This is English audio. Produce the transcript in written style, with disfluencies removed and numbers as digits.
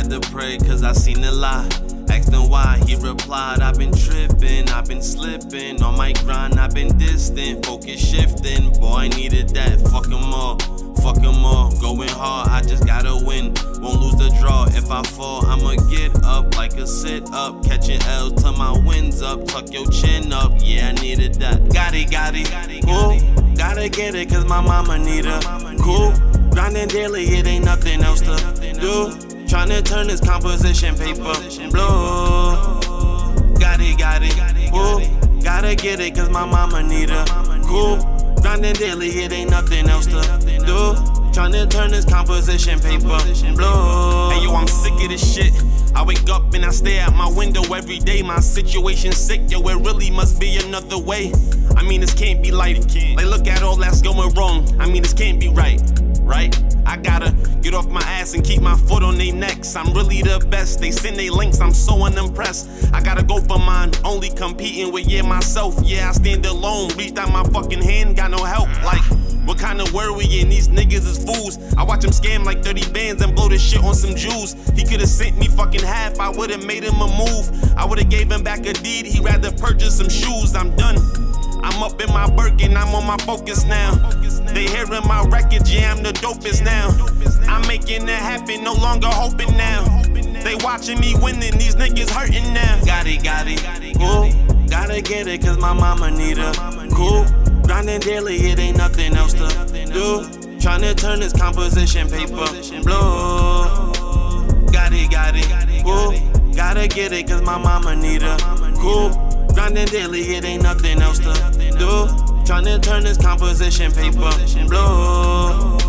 had to pray cause I seen a lie. Asked him why, he replied, I've been tripping, I've been slipping. On my grind, I've been distant, focus shifting. Boy, I needed that, fuck 'em all, going hard, I just gotta win. Won't lose the draw, if I fall, I'ma get up like a sit-up. Catching L's till my wind's up, tuck your chin up, yeah, I needed that. Got it, ooh, gotta get it cause my mama need her. Cool, grinding daily, it ain't nothing else to do. Tryna turn this composition paper blue. Got it, ooh, gotta get it cause my mama need her. Cool, grinding daily, it ain't nothing else to do. Tryna turn this composition paper blue. Hey yo, I'm sick of this shit. I wake up and I stare out my window every day. My situation's sick, yo, it really must be another way. I mean, this can't be life. Like, look at all that's going wrong. I mean, this can't be right? I gotta get off my ass and keep my foot on their necks. I'm really the best, they send they links, I'm so unimpressed. I gotta go for mine, only competing with, myself. Yeah, I stand alone, reached out my fucking hand, got no help. Like, what kind of worrying, these niggas is fools. I watch him scam like 30 bands and blow this shit on some Jews. He could've sent me fucking half, I would've made him a move. I would've gave him back a deed, he'd rather purchase some shoes. I'm done, I'm up in my Birkin, I'm on my focus now. They hearing my record, yeah, I'm the dopest now. I'm making it happen, no longer hoping now. They watching me winning, these niggas hurting now. Got it, ooh, gotta get it cause my mama need her. Cool, grinding daily, it ain't nothing else to do. Tryna turn this composition paper blue. Got it, ooh, gotta get it cause my mama need her. Cool, grinding daily, it ain't nothing else to do. Tryna turn this composition paper blue.